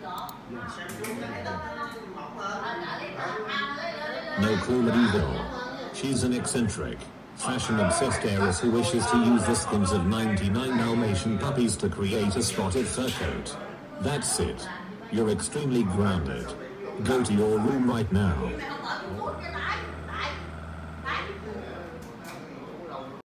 No Cruella evil. She's an eccentric, fashion-obsessed heiress who wishes to use the skins of 99 Dalmatian puppies to create a spotted fur coat. That's it. You're extremely grounded. Go to your room right now.